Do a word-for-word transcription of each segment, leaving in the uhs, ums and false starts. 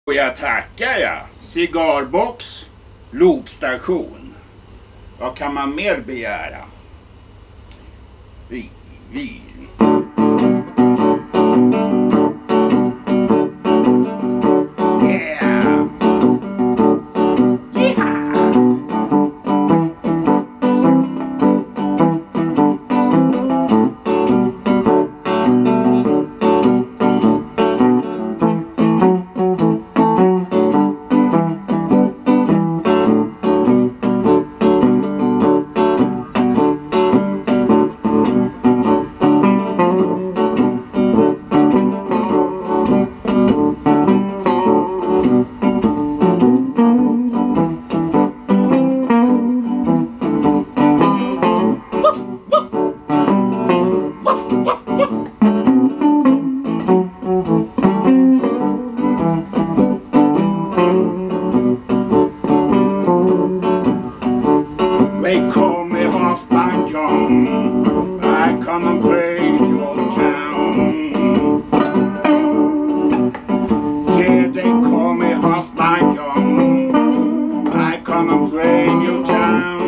Och jag tackar jag. Cigarbox, loopstation. Vad kan man mer begära? Vi, vi. They call me Hoffman John. I come and play your town. Yeah, they call me Hoffman John. I come and play your town.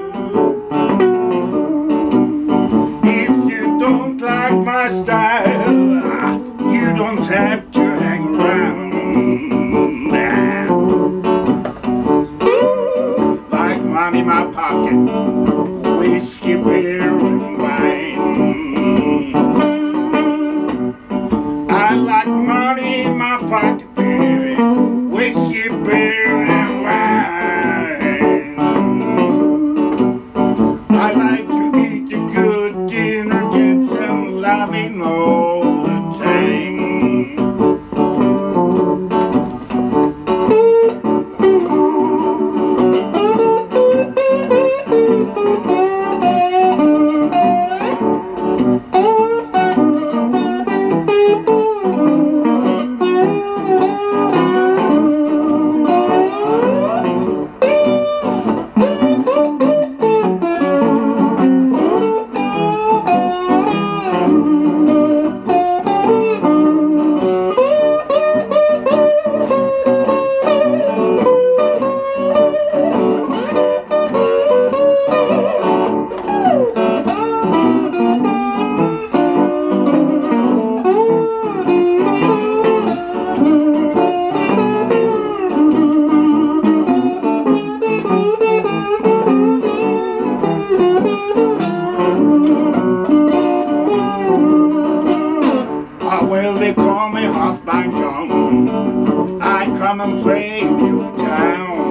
If you don't like my style, you don't have to hang around. Like money in my pocket, whiskey, beer and wine. I like money in my pocket, baby, whiskey, beer and wine. I like to eat a good dinner, get some loving all the time. Well, they call me Hoffman John. I come and play in your town.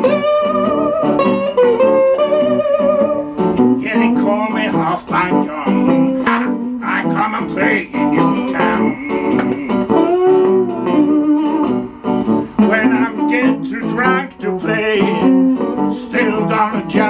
Yeah, they call me Hoffman John. I come and play in your town. When I'm get too drunk to play, still gonna jump.